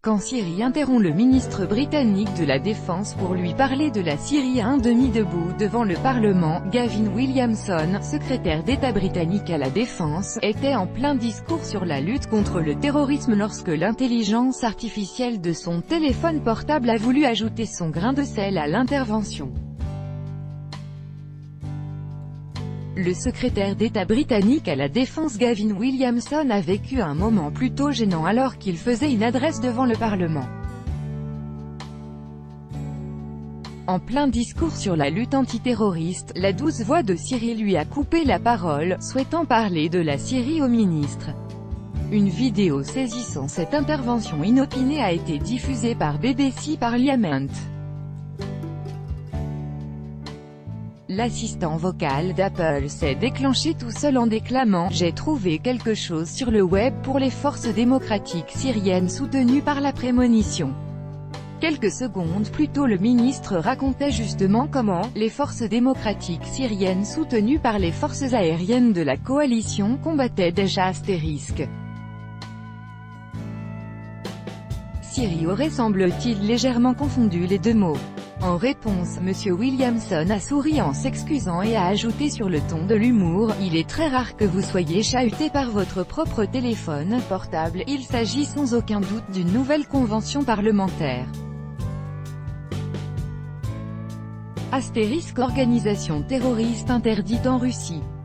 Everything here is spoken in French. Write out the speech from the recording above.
quand Syrie interrompt le ministre britannique de la Défense pour lui parler de la Syrie à un demi-debout devant le Parlement. Gavin Williamson, secrétaire d'État britannique à la Défense, était en plein discours sur la lutte contre le terrorisme lorsque l'intelligence artificielle de son téléphone portable a voulu ajouter son grain de sel à l'intervention. Le secrétaire d'État britannique à la Défense Gavin Williamson a vécu un moment plutôt gênant alors qu'il faisait une adresse devant le Parlement. En plein discours sur la lutte antiterroriste, la douce voix de Syrie lui a coupé la parole, souhaitant parler de la Syrie au ministre. Une vidéo saisissant cette intervention inopinée a été diffusée par BBC Parliament. L'assistant vocal d'Apple s'est déclenché tout seul en déclamant « J'ai trouvé quelque chose sur le web pour les forces démocratiques syriennes soutenues par la prémonition ». Quelques secondes plus tôt le ministre racontait justement comment « les forces démocratiques syriennes soutenues par les forces aériennes de la coalition combattaient déjà ». Syrie aurait semble-t-il légèrement confondu les deux mots. En réponse, M. Williamson a souri en s'excusant et a ajouté sur le ton de l'humour « Il est très rare que vous soyez chahuté par votre propre téléphone portable, il s'agit sans aucun doute d'une nouvelle convention parlementaire. » Organisation terroriste interdite en Russie.